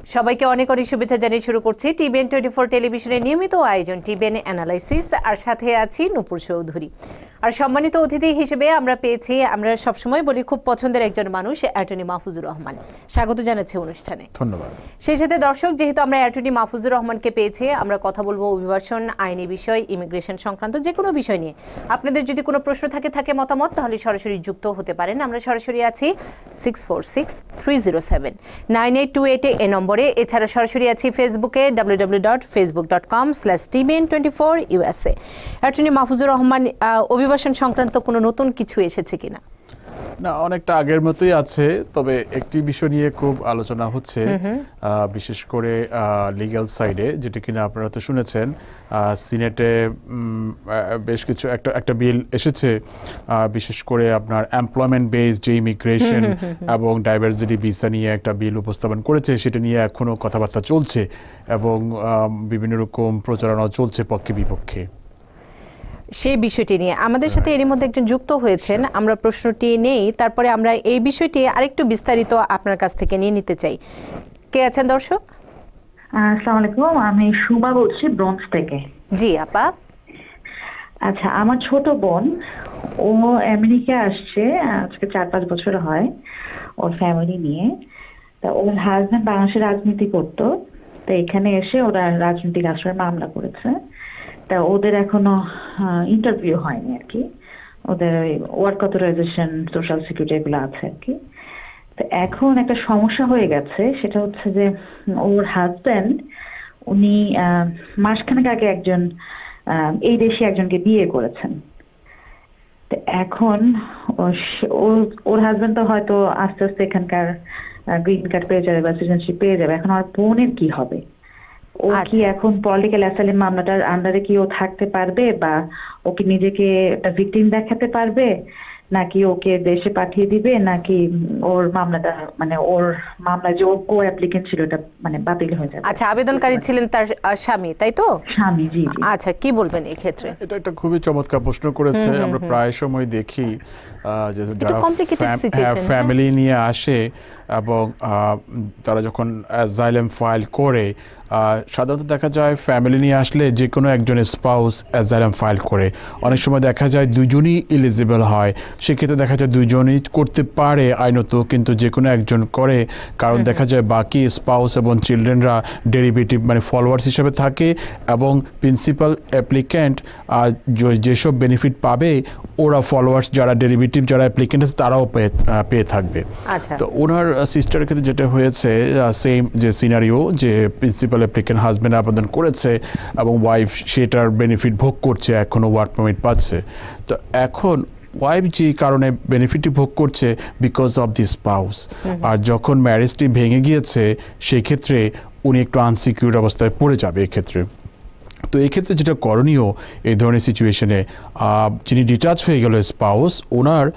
সবাইকে অনেক অনেক শুভেচ্ছা জানিয়ে শুরু করছি টিবিএন 24 টেলিভিশনের নিয়মিত আয়োজন টিবিএন অ্যানালাইসিস, আর সাথে আছি নূপুর চৌধুরী। আর সম্মানিত অতিথি হিসেবে আমরা পেয়েছি, আমরা সবসময় বলি খুব পছন্দের একজন মানুষ, অ্যাটর্নি মাহফুজুর রহমান। স্বাগত জানাচ্ছি অনুষ্ঠানে। ধন্যবাদ। সেই সাথে দর্শক, যেহেতু আমরা অ্যাটর্নি মাহফুজুর রহমানকে পেয়েছি, আমরা কথা বলবো অভিবাসন আইনি বিষয়, ইমিগ্রেশন সংক্রান্ত যে কোনো বিষয় নিয়ে। আপনাদের যদি কোনো প্রশ্ন থাকে মতামত, তাহলে সরাসরি যুক্ত হতে পারেন। আমরা সরাসরি আছি 6463079828 এই নম্বরে। এছাড়া সরাসরি আছি ফেসবুকে www.facebook.com/tbn24USA। অ্যাটর্নি মাহফুজুর রহমান, অভিবাসন সংক্রান্ত কোনো নতুন কিছু এসেছে কিনা? না, অনেকটা আগের মতোই আছে, তবে একটি বিষয় নিয়ে খুব আলোচনা হচ্ছে, বিশেষ করে লিগ্যাল সাইডে, যেটা কিনা আপনারা তো শুনেছেন সিনেটে বেশ কিছু একটা বিল এসেছে, বিশেষ করে আপনার এমপ্লয়মেন্ট বেসড যে ইমিগ্রেশন এবং ডাইভার্সিটি ভিসা নিয়ে একটা বিল উপস্থাপন করেছে। সেটা নিয়ে এখনও কথাবার্তা চলছে এবং বিভিন্ন রকম প্রচারণা চলছে পক্ষে বিপক্ষে। সেই বিষয়টি নিয়ে আমাদের সাথে এরই মধ্যে একজন যুক্ত হয়েছেন, আমরা প্রশ্নটি নেই, তারপরে আমরা এই বিষয়টি আরেকটু বিস্তারিত আপনার কাছ থেকে নিয়ে নিতে চাই। কে আছেন দর্শক? আসসালামু আলাইকুম, আমি সুমা বলছি ব্রোঞ্জ থেকে। জি আপা। আচ্ছা, আমার ছোট বোন, ও আমেরিকা আসছে আজকে 4-5 বছর হয় ওর ফ্যামিলি নিয়ে। তা ওর হাজবেন্ড বাংলাদেশে রাজনীতি করতো, তো এখানে এসে ওরা রাজনৈতিক আশ্রয়ের মামলা করেছে। তা ওদের এখনো ইন্টারভিউ হয়নি আর কি, ওদের ওয়ার্ক অথরাইজেশন, সোশ্যাল সিকিউরিটি এগুলো আছে আর কি। তো এখন একটা সমস্যা হয়ে গেছে, সেটা হচ্ছে যে ওর হাজব্যান্ড উনি মাসখানেক আগে একজন এই দেশে একজনকে বিয়ে করেছেন। তো এখন ওর হাজব্যান্ড তো হয়তো আস্তে আস্তে এখানকার গ্রিন কার্ড পেয়ে যাবে বা সিটিজেনশিপ পেয়ে যাবে। এখন আমার বোনের কি হবে? ও কি এখন পলিটিক্যাল অ্যাসাইলাম মামলাটার আন্ডারে কি ও থাকতে পারবে, বা ও কি নিজেকে একটা ভিকটিম দেখাতে পারবে, নাকি ওকে দেশে পাঠিয়ে দিবে, নাকি ওর মামলাটা মানে ওর মামলা যে ও অ্যাপ্লিকেন্ট ছিল এটা মানে বাতিল হয়ে যাবে? আচ্ছা, আবেদনকারী ছিলেন তার স্বামী, তাই তো? স্বামী, জি। আচ্ছা, কি বলবেন এই ক্ষেত্রে? এটা একটা খুবই চমৎকার প্রশ্ন করেছে। আমরা প্রায় সময় দেখি যে যারা ফ্যামিলি নিয়ে আসে এবং তারা যখন অ্যাসাইলাম ফাইল করে, সাধারণত দেখা যায় ফ্যামিলি নিয়ে আসলে যে কোনো একজনের স্পাউস অ্যাসাইলাম ফাইল করে। অনেক সময় দেখা যায় দুজনই এলিজিবল হয়, সেক্ষেত্রে দেখা যায় দুজনই করতে পারে আইনত, কিন্তু যে কোনো একজন করে, কারণ দেখা যায় বাকি স্পাউস এবং চিলড্রেনরা ডেরিভেটিভ মানে ফলোয়ার্স হিসেবে থাকে, এবং প্রিন্সিপাল অ্যাপ্লিক্যান্ট যেসব বেনিফিট পাবে ওরা ফলোয়ার্স যারা ডেরিভেটিভ যারা অ্যাপ্লিক্যান্ট আছে তারাও পেয়ে থাকবে। তো ওনার সিস্টারের ক্ষেত্রে যেটা হয়েছে সেম যে সিনারিও, যে প্রিন্সিপাল অ্যাপ্লিক্যান্ট হাজব্যান্ড আবেদন করেছে এবং ওয়াইফ সেটার বেনিফিট ভোগ করছে, এখনও ওয়ার্ক পারমিট পাচ্ছে। তো এখন ওয়াইফ যে কারণে বেনিফিটটি ভোগ করছে বিকজ অফ দি স্পাউস, আর যখন ম্যারেজটি ভেঙে গিয়েছে সেক্ষেত্রে উনি একটু আনসিকিউর অবস্থায় পড়ে যাবে এক্ষেত্রে। তো এই ক্ষেত্রে যেটা করণীয় এই ধরনের সিচুয়েশনে, যিনি ডিটাচ হয়ে গেল স্পাউস, ওনার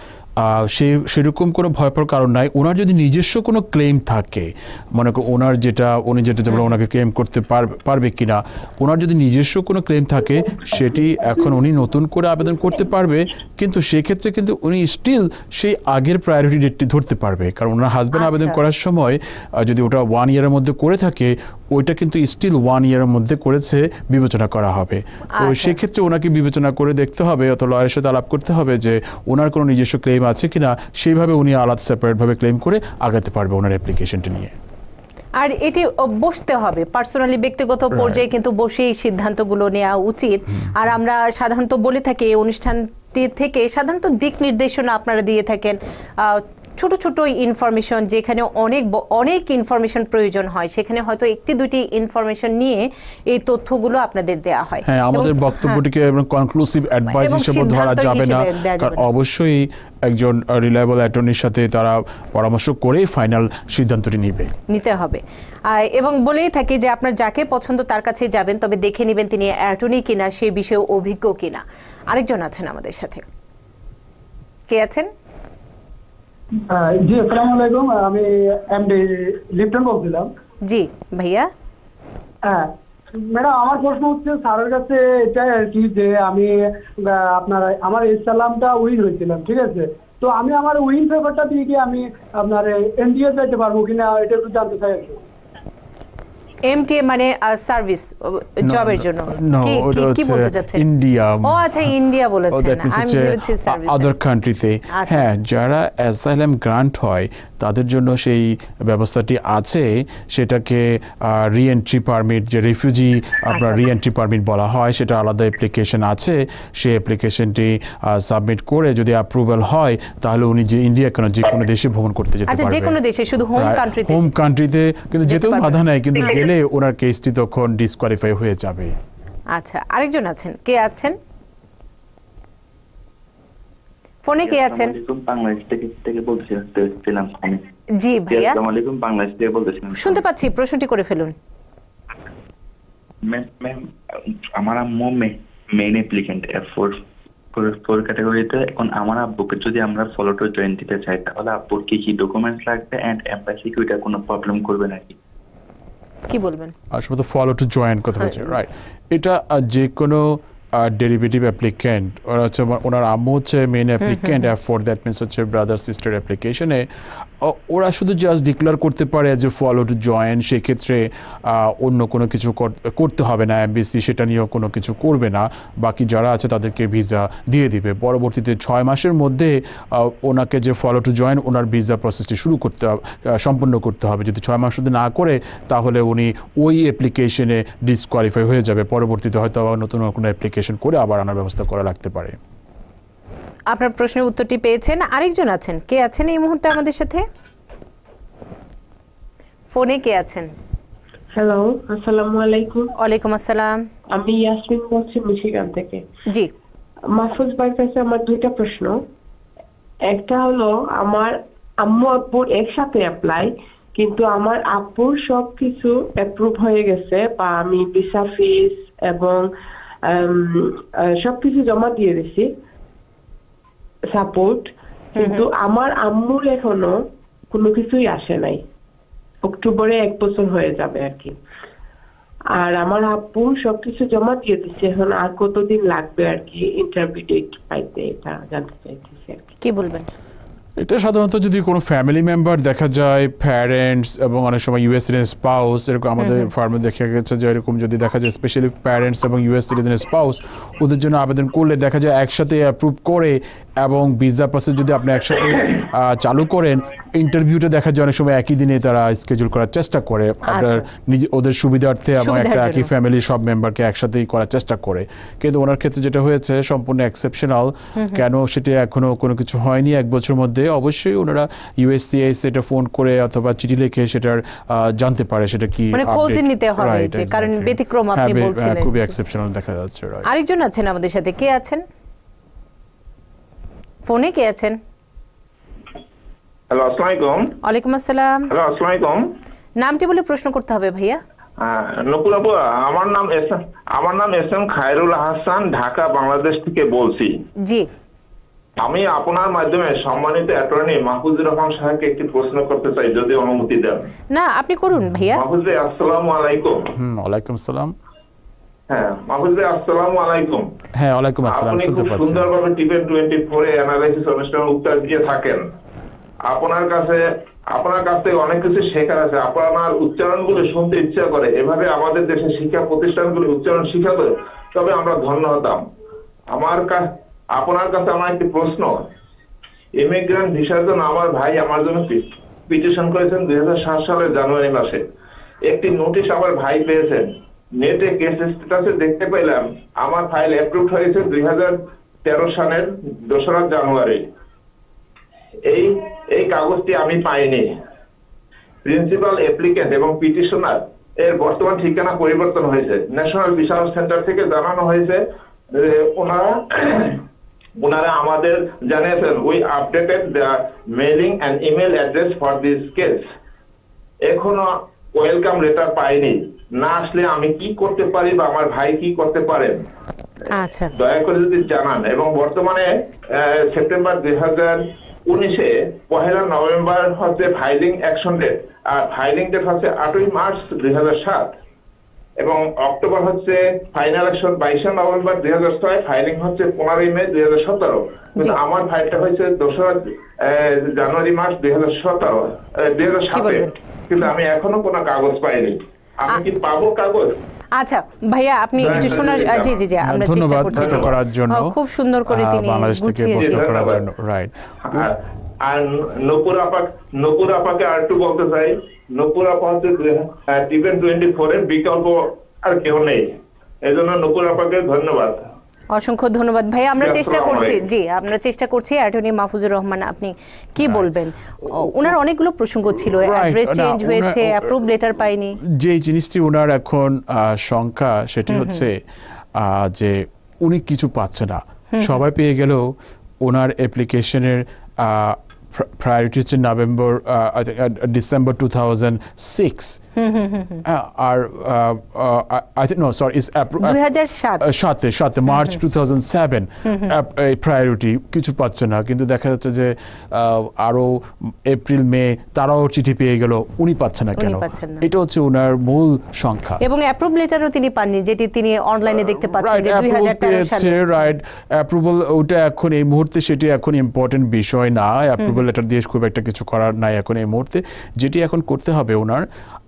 সেরকম কোনো ভয় পাওয়ার কারণ নাই। ওনার যদি নিজস্ব কোনো ক্লেম থাকে, মনে করো উনি যেটা যেমন ওনাকে ক্লেম করতে পারবে কিনা, ওনার যদি নিজস্ব কোনো ক্লেম থাকে সেটি এখন উনি নতুন করে আবেদন করতে পারবে, কিন্তু সেক্ষেত্রে কিন্তু উনি স্টিল সেই আগের প্রায়োরিটি ডেটটি ধরতে পারবে, কারণ ওনার হাজব্যান্ড আবেদন করার সময় যদি ওটা 1 ইয়ারের মধ্যে করে থাকে, ওইটা কিন্তু স্টিল 1 ইয়ারের মধ্যে করেছে বিবেচনা করা হবে। তো সেক্ষেত্রে ওনাকে বিবেচনা করে দেখতে হবে, অথবা লয়ারের সাথে আলাপ করতে হবে যে ওনার কোনো নিজস্ব ক্লেম আছে কিনা, সেইভাবে উনি আলাদা সেপারেটভাবে ক্লেম করে আগাতে পারবে ওনার অ্যাপ্লিকেশনটা নিয়ে। আর এটি বসতে হবে পার্সোনালি, ব্যক্তিগত পর্যায়ে কিন্তু বসেই সিদ্ধান্তগুলো নেওয়া উচিত। আর আমরা সাধারণত বলে থাকি এই অনুষ্ঠানটি থেকে সাধারণত দিক নির্দেশনা আপনারা দিয়ে থাকেন, ছোট ছোট ইনফরমেশন, যেখানে অনেক ইনফরমেশন প্রয়োজন হয় সেখানে হয়তো 1-2টি ইনফরমেশন নিয়ে এই তথ্যগুলো আপনাদের দেওয়া হয়। হ্যাঁ, আমাদের বক্তব্যটিকে কনক্লুসিভ অ্যাডভাইস হিসেবে ধরা যাবে না, কারণ অবশ্যই একজন রিলায়েবল অ্যাটর্নির সাথে তারা পরামর্শ করেই ফাইনাল সিদ্ধান্তটি নিতে হবে। এবং বলেই থাকি যে আপনার যাকে পছন্দ তার কাছে যাবেন, তবে দেখে নেবেন তিনি অ্যাটর্নি কিনা, সে বিষয়ে অভিজ্ঞ কিনা। আরেকজন আছেন আমাদের সাথে, কে আছেন? জি, আসসালামু আলাইকুম, আমি এমডি লিপটন বলছিলাম। জি ভাইয়া। হ্যাঁ ম্যাডাম, আমার প্রশ্ন হচ্ছে স্যারের কাছে এটাই আর কি, যে আমি আমার ইসলামটা উইন হয়েছিলাম, ঠিক আছে? তো আমি আমার উইন পেপারটা দিয়ে কি আমি আপনার এনডিএ যাইতে পারবো কিনা, এটা একটু জানতে চাই আর কি। এমটিএ মানে সার্ভিস জবের জন্য কি বলতে চাচ্ছেন? ইন্ডিয়া। ও আচ্ছা, ইন্ডিয়া বলেছেন, আমি ভেবেছি সার্ভিস আদার কান্ট্রিতে। হ্যাঁ, যারা অ্যাসাইলাম গ্রান্ট হয় তাদের জন্য সেই ব্যবস্থাটি আছে, সেটাকে রিএন্ট্রি পারমিট, যে রিফিউজি আপনার রিএন্ট্রি পারমিট বলা হয়, সেটা আলাদা অ্যাপ্লিকেশন আছে। সেই অ্যাপ্লিকেশনটি সাবমিট করে যদি অ্যাপ্রুভাল হয় তাহলে উনি যে ইন্ডিয়া কেন যে কোনো দেশে ভ্রমণ করতে যেতে পারবেন। আচ্ছা, যে কোনো দেশে, শুধু হোম কান্ট্রিতে কিন্তু যেতেও বাধা নাই, কিন্তু গেলে ওনার কেসটি তখন ডিসকোয়ালিফাই হয়ে যাবে। আচ্ছা, আরেকজন আছেন, কে আছেন ফোনে? কে আছেন? বাংলাদেশ থেকে বলছিলাম। জি ভাইয়া, আসসালামু আলাইকুম, বাংলাদেশ থেকে বলতেছিলাম। শুনতে পাচ্ছি, প্রশ্নটি করে ফেলুন। ম্যাম, আমার আম্মু মেইন অ্যাপ্লিকেন্ট F4 ক্যাটাগরিতে। এখন আমার আব্বুকে যদি আমরা ফলো টু জয়েন দিতে চাই তাহলে আব্বুর কি কি ডকুমেন্টস লাগবে এন্ড এমবাসি কি এটা কোনো প্রবলেম করবে নাকি? কি বলবেন? আসলে ফলো টু জয়েন কথা হচ্ছে, রাইট। এটা যে কোনো ডেরিভেটিভ অ্যাপ্লিক্যান্ট, ওরা হচ্ছে ওনার আম্মু হচ্ছে main applicant F4, that means হচ্ছে ব্রাদার সিস্টার অ্যাপ্লিকেশনে। ওরা শুধু জাস্ট ডিক্লেয়ার করতে পারে যে ফলো টু জয়েন, সেক্ষেত্রে অন্য কোনো কিছু করতে হবে না, এমবিসি সেটা নিয়েও কোনো কিছু করবে না। বাকি যারা আছে তাদেরকে ভিসা দিয়ে দিবে। পরবর্তীতে 6 মাসের মধ্যে ওনাকে যে ফলো টু জয়েন, ওনার ভিসা প্রসেসটি সম্পূর্ণ করতে হবে। যদি 6 মাস যদি না করে তাহলে উনি ওই অ্যাপ্লিকেশনে ডিসকোয়ালিফাই হয়ে যাবে। পরবর্তীতে হয়তো আবার নতুন কোনো অ্যাপ্লিকেশন করে আবার আনার ব্যবস্থা করা লাগতে পারে। আপনার প্রশ্নের উত্তরটি পেয়েছেন। আরেকজন আছেন, কে আছেন এই মুহূর্তে আমাদের সাথে ফোনে? কে আছেন? হ্যালো, আসসালামু আলাইকুম। ওয়ালাইকুম আসসালাম। আমি ইয়াসমিন বলছি মিশিগান থেকে। জি, মাহফুজ ভাইয়ের কাছে আমার দুইটা প্রশ্ন। একটা হলো, আমার আম্মু আব্বুর একসাথে অ্যাপ্লাই, কিন্তু আমার আব্বুর সবকিছু অ্যাপ্রুভ হয়ে গেছে, বা আমি ভিসা ফিস এবং সবকিছু জমা দিয়ে দিছি, সাপোর্ট, কিন্তু আমার আম্মুর এখনো কোনো কিছুই আসে নাই। অক্টোবরে 1 বছর হয়ে যাবে আর কি। আর আমার আব্বু সবকিছু জমা দিয়ে দিচ্ছে, এখন আর কতদিন লাগবে আর কি ইন্টারভিউ ডেট পাইতে, এটা জানতে চাইতেছি আর কি। কি বলবেন? এটা সাধারণত যদি কোনো ফ্যামিলি মেম্বার দেখা যায়, প্যারেন্টস এবং অনেক সময় ইউএস সিটিজেন স্পাউস, এরকম আমাদের ফার্মে দেখা গেছে যে এরকম যদি দেখা যায় স্পেশালি প্যারেন্টস এবং ইউএস সিটিজেন স্পাউস, ওদের জন্য আবেদন করলে দেখা যায় একসাথে অ্যাপ্রুভ করে, এবং ভিসা প্রসেস যদি আপনি একসাথে চালু করেন, ইন্টারভিউটা দেখা যায় অনেক সময় একই দিনে তারা স্কেজুল করার চেষ্টা করে, আপনার নিজে ওদের সুবিধার্থে, এবং একটা একই ফ্যামিলির সব মেম্বারকে একসাথেই করার চেষ্টা করে। কিন্তু ওনার ক্ষেত্রে যেটা হয়েছে সম্পূর্ণ এক্সেপশনাল। কেন সেটা এখনো কোনো কিছু হয়নি 1 বছর মধ্যে, অবশ্যই ওনারা ইউএসসিআইএস এটা ফোন করে অথবা চিঠি লিখে সেটার জানতে পারে সেটা কি, মানে খোঁজ নিতে হবে, যে কারণ ব্যতিক্রম আপনি বলছিলেন, খুবই এক্সেপশনাল দেখা যাচ্ছে। আরেকজন আছেন আমাদের সাথে, কে আছেন ফোনে? কে আছেন? হ্যালো, আসসালামু আলাইকুম। ওয়ালাইকুম আসসালাম। হ্যালো, আসসালামু আলাইকুম। নামটি বলে প্রশ্ন করতে হবে ভাইয়া। নকুল আপু, আমার নাম এসএম খায়রুল হাসান, ঢাকা বাংলাদেশ থেকে বলছি। জি, আমি আপনার মাধ্যমে সম্মানিত অ্যাটর্নি মাহফুজুর রহমান সাহেবকে একটি প্রশ্ন করতে চাই, যদি অনুমতি দেন। না, আপনি করুন ভাইয়া। মাহফুজ ভাই, আসসালামু আলাইকুম। ওয়ালাইকুম আসসালাম। হ্যাঁ মাহফুজ ভাই, আসসালামু আলাইকুম। হ্যাঁ, ওয়ালাইকুম আসসালাম। আপনি খুব সুন্দরভাবে টিভেন 24 এ অ্যানালাইসিস অনুষ্ঠানের উত্তর দিয়ে থাকেন। আপনার কাছ থেকে অনেক কিছু শেখার আছে। আপনার উচ্চারণগুলো শুনতে ইচ্ছা করে। এভাবে আমাদের দেশের শিক্ষা প্রতিষ্ঠানগুলো উচ্চারণ শিখাবে, তবে আমরা ধন্য হতাম। আপনার কাছে আমার একটি প্রশ্ন। ইমিগ্রেন্ট ভিসার জন্য আমার ভাই আমার জন্য পিটিশন করেছেন 2007 সালের জানুয়ারি মাসে। একটি নোটিশ আমার ভাই পেয়েছেন। নেটে কেস স্ট্যাটাসে দেখতে পেলাম আমার ফাইল অ্যাপ্রুভ হয়েছে 2013 সালের 2রা জানুয়ারি। এই কাগজটি আমি পাইনি। প্রিন্সিপাল অ্যাপ্লিকেন্ট এবং পিটিশনার এর বর্তমান ঠিকানা পরিবর্তন হয়েছে। ন্যাশনাল ভিসা সেন্টার থেকে জানানো হয়েছে, ওনারা আমাদের জানিয়েছেন, we updated the mailing and email address for this case. এখনো ওয়েলকাম লেটার পাইনি। না আসলে আমি কি করতে পারি বা আমার ভাই কি করতে পারেন, আচ্ছা দয়া করে যদি জানান। এবং বর্তমানে সেপ্টেম্বর 2019-এ 1 নভেম্বর হচ্ছে ফাইলিং অ্যাকশন ডেট, আর ফাইলিং ডেট হচ্ছে 8 মার্চ 2007, এবং অক্টোবর হচ্ছে ফাইনাল অ্যাকশন 22 নভেম্বর 2006, ফাইলিং হচ্ছে 15 মে 2017। কিন্তু আমার ফাইলটা হয়েছে 2 জানুয়ারি মার্চ 2007। কিন্তু আমি এখনো কোনো কাগজ পাইনি। আমি কি পাবো কাগজ? আচ্ছা ভাইয়া, আপনি একটু শোনার, জি জি জি, আমরা চেষ্টা করছি করার জন্য, খুব সুন্দর করে তিনি বাংলাদেশ থেকে প্রশ্ন করার জন্য। রাইট। আর নপুর আপাকে আর একটু বলতে চাই, নপুর আপা হচ্ছে টিভেন 24 এর বিকল্প আর কেউ নেই, এই জন্য নপুর আপাকে ধন্যবাদ। অসংখ্য ধন্যবাদ ভাই। আমরা চেষ্টা করছি, জি আমরা চেষ্টা করছি। অ্যাটর্নি মাহফুজুর রহমান, আপনি কি বলবেন? ওনার অনেকগুলো প্রসঙ্গ ছিল, অ্যাড্রেস চেঞ্জ হয়েছে, অ্যাপ্রুভ লেটার পাইনি। যে জিনিসটি ওনার এখন শঙ্কা, সেটি হচ্ছে যে উনি কিছু পাচ্ছে না, সবাই পেয়ে গেলেও ওনার অ্যাপ্লিকেশনের প্রায়োরিটি হচ্ছে নভেম্বর, ডিসেম্বর 2006, আর I think no sorry is 2007 March 2007 priority, কিছু পাচ্ছে না। কিন্তু দেখা যাচ্ছে যে আরো এপ্রিল মে তারাও চিঠি পেয়ে গেল, উনি পাচ্ছে না কেন? এটা হচ্ছে ওনার মূল সংখ্যা। এবং অ্যাপ্রুভ লেটারও তিনি পাননি, যেটি তিনি অনলাইনে দেখতে পাচ্ছেন যে 2013 সালে। রাইট, অ্যাপ্রুভাল ওটা এখন এই মুহূর্তে সেটি এখন ইম্পর্টেন্ট বিষয় না। অ্যাপ্রুভাল লেটার দিয়ে খুব একটা কিছু করার নাই এখন এই মুহূর্তে। যেটি এখন করতে হবে ওনার,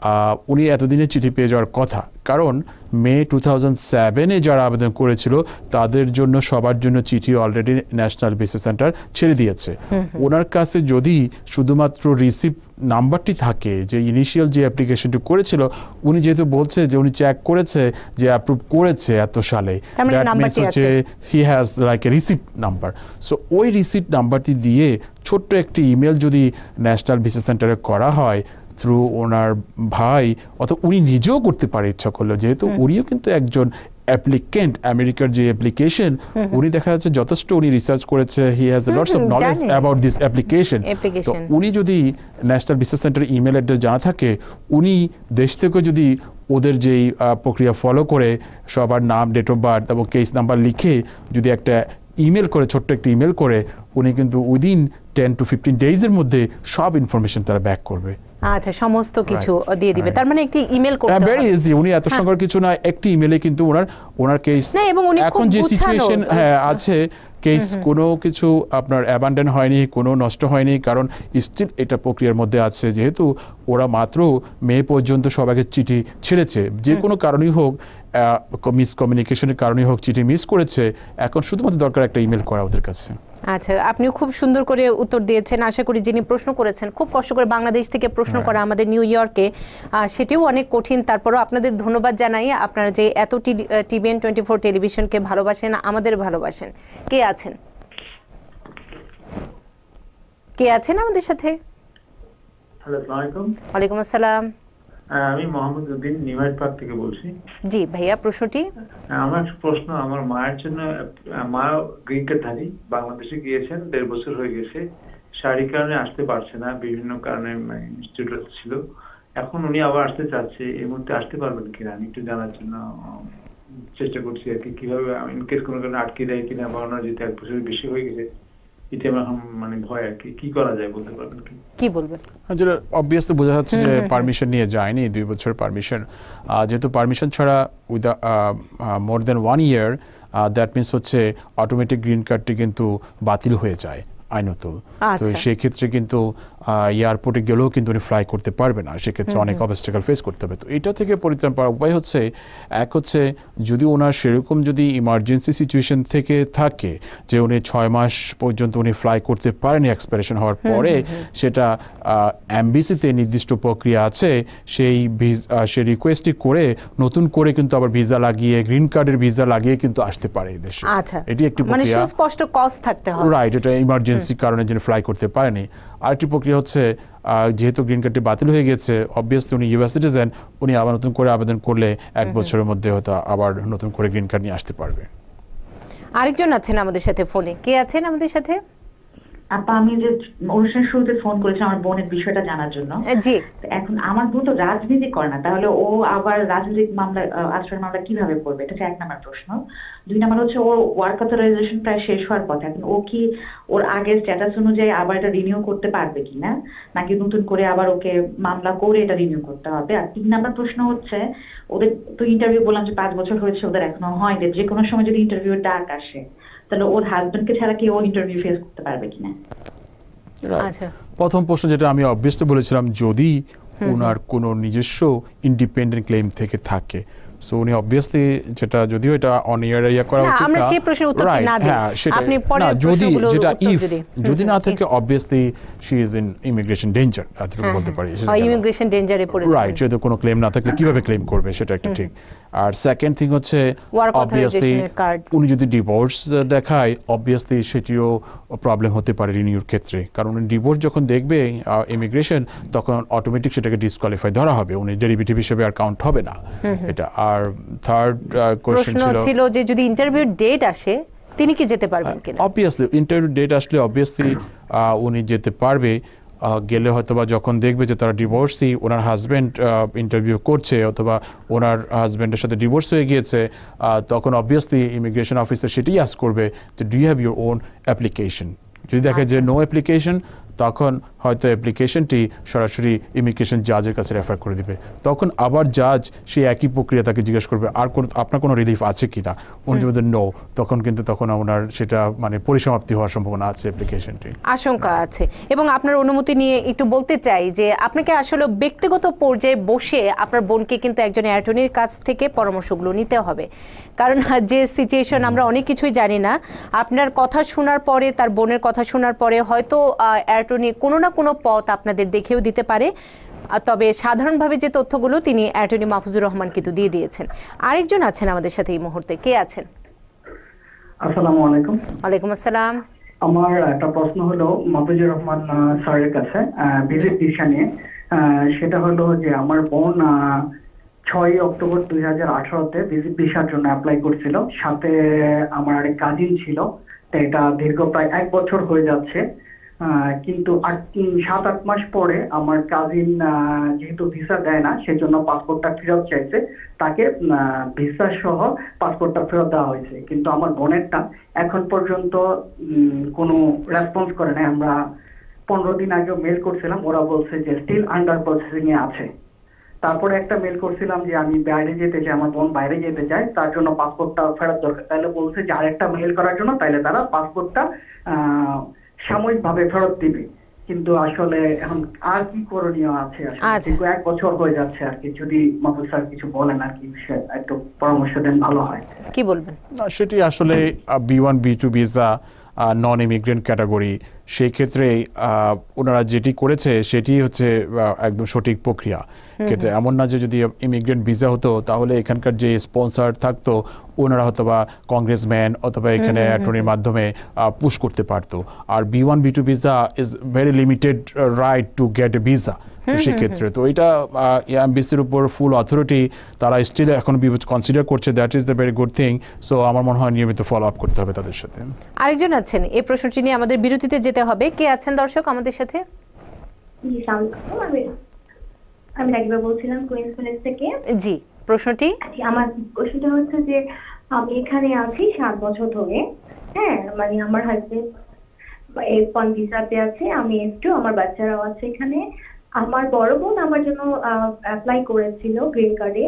উনি এতদিনে চিঠি পেয়ে যাওয়ার কথা, কারণ মে 2007-এ যারা আবেদন করেছিল তাদের জন্য সবার জন্য চিঠি অলরেডি ন্যাশনাল ভিসা সেন্টার ছেড়ে দিয়েছে। ওনার কাছে যদি শুধুমাত্র রিসিপ্ট নাম্বারটি থাকে, যে ইনিশিয়াল যে অ্যাপ্লিকেশনটি করেছিল, উনি যেহেতু বলছে যে উনি চেক করেছে যে অ্যাপ্রুভ করেছে এত সালে, দ্যাট মিন্স হচ্ছে he has like a receipt number. So ওই রিসিপ্ট নাম্বারটি দিয়ে ছোট্ট একটি ইমেল যদি ন্যাশনাল ভিসা সেন্টারে করা হয় থ্রু ওনার ভাই, অথবা উনি নিজেও করতে পারে ইচ্ছা করলো, যেহেতু উনিও কিন্তু একজন অ্যাপ্লিকেন্ট। আমেরিকার যে অ্যাপ্লিকেশন, উনি দেখা যাচ্ছে যথেষ্ট উনি রিসার্চ করেছে, he has lots of knowledge about this application. তো উনি যদি national visa center email address জানা থাকে, উনি দেশ থেকে যদি ওদের যেই প্রক্রিয়া ফলো করে সবার নাম, ডেট অফ বার্থ এবং কেস নাম্বার লিখে যদি একটা ইমেল করে, ছোট্ট একটা ইমেল করে, উনি কিন্তু উইদিন 10 to 15 ডেজের মধ্যে সব ইনফরমেশন তারা ব্যাক করবে। আচ্ছা, সমস্ত কিছু দিয়ে দিবে। তার মানে একটি ইমেল করতে হবে, ভেরি ইজি। উনি এত সংখ্যার কিছু না, একটি ইমেলে কিন্তু ওনার কেস, এখন যে সিচুয়েশন আছে, কেস কোনো কিছু আপনার অ্যাবান্ডন হয়নি, কোনো নষ্ট হয়নি, কারণ স্টিল এটা প্রক্রিয়ার মধ্যে আছে। যেহেতু ওরা মাত্র মে পর্যন্ত সবাইকে চিঠি ছেড়েছে, যে কোনো কারণেই হোক, মিসকমিউনিকেশনের কারণেই হোক, চিঠি মিস করেছে, এখন শুধুমাত্র দরকার একটা ইমেল করা ওদের কাছে। আচ্ছা, আপনিও খুব সুন্দর করে উত্তর দিয়েছেন। আশা করি যিনি প্রশ্ন করেছেন, খুব কষ্ট করে বাংলাদেশ থেকে প্রশ্ন করা, আমাদের নিউ ইয়র্কে, সেটিও অনেক কঠিন। তারপরও আপনাদের ধন্যবাদ জানাই, আপনারা যে এত টিভিএন 24 টেলিভিশনকে ভালোবাসেন, আমাদের ভালোবাসেন। কে আছেন আমাদের সাথে? হ্যালো, আসসালামু আলাইকুম। ওয়ালাইকুম আসসালাম। আমি মোহাম্মদ উদ্দিন, নিউইয়র্ক পার্ক থেকে বলছি। জি ভাইয়া, প্রশ্নটি? আমার প্রশ্ন, আমার মায়ের জন্য, মা গ্রিন কার্ডধারী, বাংলাদেশে গিয়েছেন, 1.5 বছর হয়ে গেছে, শারীরিক কারণে আসতে পারছে না, বিভিন্ন কারণে ইনস্টিটিউট ছিল। এখন উনি আবার আসতে চাচ্ছে, এই মুহূর্তে আসতে পারবেন কিনা আমি একটু জানার জন্য চেষ্টা করছি আর কি, কিভাবে ইনকেস কোনো কারণে আটকে দেয় কিনা, বা ওনার যেহেতু 1 বছরের বেশি হয়ে গেছে, এটা এখন মানে ভয় আর কি করা যায় বলতে পারবেন কি বলবেন? যেটা অবভিয়াসলি বোঝা যাচ্ছে যে পারমিশন নিয়ে যায়নি, 2 বছরের পারমিশন। যেহেতু পারমিশন ছাড়া with more than 1 year, that means হচ্ছে অটোমেটিক গ্রিন কার্ডটি কিন্তু বাতিল হয়ে যায় আইনত। তো সেক্ষেত্রে কিন্তু এয়ারপোর্টে গেলেও কিন্তু উনি ফ্লাই করতে পারবে না, সেক্ষেত্রে অনেক অবস্টাকল ফেস করতে হবে। তো এটা থেকে পরিত্রাণ পাওয়ার উপায় হচ্ছে, এক হচ্ছে যদি ওনার সেরকম যদি ইমার্জেন্সি সিচুয়েশন থেকে থাকে যে উনি 6 মাস পর্যন্ত উনি ফ্লাই করতে পারেনি এক্সপায়ারেশন হওয়ার পরে, সেটা এমবিসিতে নির্দিষ্ট প্রক্রিয়া আছে, সেই রিকোয়েস্টটি করে নতুন করে কিন্তু আবার ভিসা লাগিয়ে, গ্রিন কার্ডের ভিসা লাগিয়ে কিন্তু আসতে পারে এই দেশে। এটি একটি মানে সুস্পষ্ট কজ থাকতে হবে। রাইট, এটা ইমার্জেন্সি কারণে যিনি ফ্লাই করতে পারেনি। আরেকটি প্রক্রিয়া হচ্ছে, যেহেতু গ্রিন কার্ডটি বাতিল হয়ে গেছে, অবভিয়াসলি উনি ইউএস সিটিজেন, উনি আবার নতুন করে আবেদন করলে 1 বছরের মধ্যে হয়তো আবার নতুন করে গ্রিন কার্ড নিয়ে আসতে পারবে। আরেকজন আছেন আমাদের সাথে ফোনে, কে আছেন আমাদের সাথে? আপা, আমি যে অনুষ্ঠানের শুরুতে ফোন করেছি আমার বোনের বিষয়টা জানার জন্য। জি। এখন আমার বোন তো রাজনীতি করে না, তাহলে ও আবার রাজনৈতিক মামলা, আশ্রয় মামলা কিভাবে করবে? এটা হচ্ছে 1 নম্বর প্রশ্ন। 2 নম্বর হচ্ছে, ওর ওয়ার্ক অথরাইজেশন প্রায় শেষ হওয়ার পথে, এখন ও কি ওর আগের স্ট্যাটাস অনুযায়ী আবার এটা রিনিউ করতে পারবে কিনা, নাকি নতুন করে আবার ওকে মামলা করে এটা রিনিউ করতে হবে? আর 3 নম্বর প্রশ্ন হচ্ছে, ওদের তো ইন্টারভিউ বললাম যে 5 বছর হয়েছে, ওদের এখনো হয়নি, যে কোনো সময় যদি ইন্টারভিউ ডাক আসে, তাহলে ওর হাজবেন্ডকে ছাড়া কি ও ইন্টারভিউ ফেস করতে পারবে কিনা? প্রথম প্রশ্ন যেটা আমি অবভিয়াসলি বলেছিলাম, যদি ওনার কোনো নিজস্ব ইন্ডিপেন্ডেন্ট ক্লেম থেকে থাকে। সো উনি অবভিয়াসলি যেটা যদিও এটা অন ইয়ার করা উচিত না, আমরা সেই প্রশ্নের উত্তর না দিই, আপনি পরে প্রশ্নগুলো যদি না থাকে obviously she is in immigration danger, এতটুকু বলতে পারি। ইমিগ্রেশন ডেঞ্জারে পড়ে যাবে, রাইট। যদি কোনো ক্লেম না থাকলে কিভাবে ক্লেম করবে সেটা একটা ঠিক। আর সেকেন্ড থিং হচ্ছে অবভিয়াসলি উনি যদি ডিভোর্স দেখায় অবভিয়াসলি সেটিও প্রবলেম হতে পারে রিনিউর ক্ষেত্রে, কারণ ডিভোর্স যখন দেখবে ইমিগ্রেশন তখন অটোমেটিক সেটাকে ডিসকোয়ালিফাই ধরা হবে, উনি ডেরিভেটিভ হিসেবে আর কাউন্ট হবে না এটা। আর থার্ড কোশ্চেন ছিল যে যদি ইন্টারভিউ ডেট আসে তিনি কি যেতে পারবেন কিনা? অবভিয়াসলি ইন্টারভিউ ডেট আসলে অবভিয়াসলি উনি যেতে পারবে, গেলে হয়তো বা যখন দেখবে যে তারা ডিভোর্সি, ওনার হাজব্যান্ড ইন্টারভিউ করছে অথবা ওনার হাজব্যান্ডের সাথে ডিভোর্স হয়ে গিয়েছে, তখন অবভিয়াসলি ইমিগ্রেশন অফিসার সেটাই আস্ক করবে যে do you have your own application. যদি দেখে যে নো অ্যাপ্লিকেশন, তখন হয়তো অ্যাপ্লিকেশনটি সরাসরি ইমিগ্রেশন জাজের কাছে রেফার করে দিবে। তখন আবার জাজ সেই একই প্রক্রিয়া তাকে জিজ্ঞেস করবে আর আপনার কোনো রিলিফ আছে কি না। উনি যদি নো, তখন কিন্তু তখন ওনার সেটা মানে পরিসমাপ্তি হওয়ার সম্ভাবনা আছে অ্যাপ্লিকেশনটি, আশঙ্কা আছে। এবং আপনার অনুমতি নিয়ে একটু বলতে চাই যে আপনাকে আসলে ব্যক্তিগত পর্যায়ে বসে আপনার বোনকে কিন্তু একজন অ্যাটর্নির কাছ থেকে পরামর্শগুলো নিতে হবে, কারণ যে সিচুয়েশন আমরা অনেক কিছুই জানি না। আপনার কথা শোনার পরে, তার বোনের কথা শোনার পরে হয়তো অ্যাটর্নি কোনো না কোনো পথ আপনাদের দেখেও দিতে পারে, তবে সাধারণভাবে যে তথ্যগুলো তিনি অ্যাটর্নি মাহফুজুর রহমান কিন্তু দিয়ে দিয়েছেন। আরেকজন আছেন আমাদের সাথে এই মুহূর্তে, কে আছেন? আসসালামু আলাইকুম। ওয়ালাইকুম আসসালাম। আমার একটা প্রশ্ন হলো মাহফুজুর রহমান স্যারের কাছে ভিজিট ভিসা নিয়ে। সেটা হলো যে আমার বোন 6 অক্টোবর 2018-তে ভিজিট ভিসার জন্য অ্যাপ্লাই করছিল, সাথে আমার আরেক কাজিন ছিল। এটা দীর্ঘ প্রায় 1 বছর হয়ে যাচ্ছে, কিন্তু 7-8 মাস পরে আমার কাজিন যেহেতু ভিসা দেয় না, সেজন্য পাসপোর্টটা ফেরত চাইছে, তাকে ভিসা সহ পাসপোর্টটা ফেরত দেওয়া হয়েছে। কিন্তু আমার বোনেরটা এখন পর্যন্ত কোনো রেসপন্স করে না। আমরা 15 দিন আগেও মেল করছিলাম, ওরা বলছে যে স্টিল আন্ডার প্রসেসিং এ আছে। তারপরে একটা মেল করছিলাম যে আমি বাইরে যেতে চাই, আমার বোন বাইরে যেতে চায়, তার জন্য পাসপোর্টটা ফেরত দরকার। তাহলে বলছে যে আরেকটা মেল করার জন্য, তাইলে তারা পাসপোর্টটা সাময়িকভাবে ফেরত দিবে। কিন্তু আসলে এখন আর কি করণীয় আছে? 1 বছর হয়ে যাচ্ছে আর কি। যদি মাহফুজ স্যার কিছু বলেন আর কি, একটু পরামর্শ দেন, ভালো হয়। কি বলবেন? সেটি আসলে B1 B2 visa non immigrant category, সেই ক্ষেত্রে ওনারা যেটি করেছে সেটি হচ্ছে একদম সঠিক প্রক্রিয়া। ক্ষেত্রে এমন না যে যদি ইমিগ্রেন্ট ভিসা হতো তাহলে এখানকার যে স্পন্সর থাকতো ওনারা হয়তো বা কংগ্রেসম্যান অথবা এখানে অ্যাটর্নির মাধ্যমে পুশ করতে পারতো। আর B1 B2 visa is very limited right to get a visa. তো সেক্ষেত্রে তো এটা এমবিসির উপর ফুল অথরিটি, তারা স্টিল এখন কনসিডার করছে, that is the very good thing. So আমার মনে হয় নিয়মিত ফলো আপ করতে হবে তাদের সাথে। আরেকজন আছেন, এই প্রশ্নটি নিয়ে আমাদের বিরতিতে যেতে হবে। কে আছেন দর্শক আমাদের সাথে? আমি রাগিবা বলছিলাম কুইন্স ভিলেজ থেকে। জি, প্রশ্নটি? আমার প্রশ্নটা হচ্ছে যে আমি এখানে আছি 7 বছর ধরে। হ্যাঁ, মানে আমার হাজবেন্ড F1 ভিসাতে আছে, আমি F2, আমার বাচ্চারাও আছে এখানে। আমার বড় বোন আমার জন্য অ্যাপ্লাই করেছিল গ্রিন কার্ডে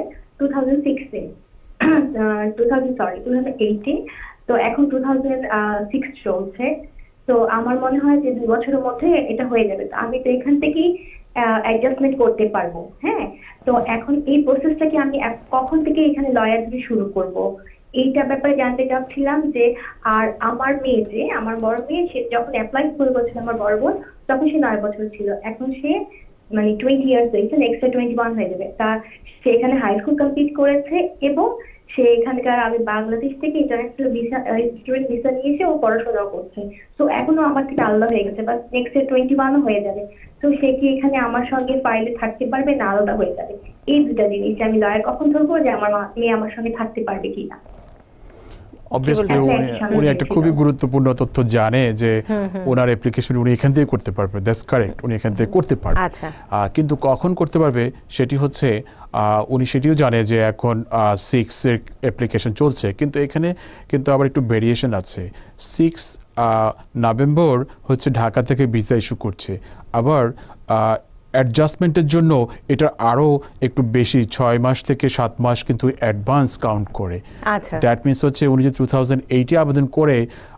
2008-এ। তো এখন 2006 চলছে। তো আমার মনে হয় যে 2 বছরের মধ্যে এটা হয়ে যাবে। তো আমি তো এখান থেকেই অ্যাডজাস্টমেন্ট করতে পারবো। হ্যাঁ, তো এখন এই প্রসেসটা কি আমি কখন থেকে এখানে লয়ার দিয়ে শুরু করব, এইটা ব্যাপারে জানতে চাচ্ছিলাম। যে আর আমার মেয়ে, যে আমার বড় মেয়ে, সে যখন অ্যাপ্লাই করেছিল আমার বড় বোন, তখন সে 9 বছর ছিল। এখন সে মানে 20 ইয়ার্স হয়েছে, নেক্সট 21 হয়ে যাবে। তার সে এখানে হাই স্কুল কমপ্লিট করেছে এবং সে এখানকার, আমি বাংলাদেশ থেকে ইন্টারন্যাশনাল ভিসা, স্টুডেন্ট ভিসা নিয়ে এসে ও পড়াশোনা করছে। তো এখনো আমার থেকে আলাদা হয়ে গেছে, বাট নেক্সট 21 হয়ে যাবে। তো সে কি এখানে আমার সঙ্গে ফাইলে থাকতে পারবে না আলাদা হয়ে যাবে? এই দুটা জিনিস আমি লয়ার কখন ধরবো যে আমার মেয়ে আমার সঙ্গে থাকতে পারবে কিনা। অবভিয়াসলি উনি একটা খুবই গুরুত্বপূর্ণ তথ্য জানে যে ওনার অ্যাপ্লিকেশন উনি এখান থেকে করতে পারবে। দ্যাটস কারেক্ট, উনি এখান থেকে করতে পারবে। কিন্তু কখন করতে পারবে সেটি হচ্ছে উনি সেটিও জানে যে এখন 6-এর অ্যাপ্লিকেশন চলছে, কিন্তু এখানে কিন্তু আবার একটু ভেরিয়েশন আছে। 6 নভেম্বর হচ্ছে ঢাকা থেকে ভিসা ইস্যু করছে, আবার অ্যাডজাস্টমেন্টের জন্য এটা আরও একটু বেশি 6 মাস থেকে 7 মাস কিন্তু অ্যাডভান্স কাউন্ট করে। দ্যাট মিনস হচ্ছে উনি যে 2008-এ আবেদন করে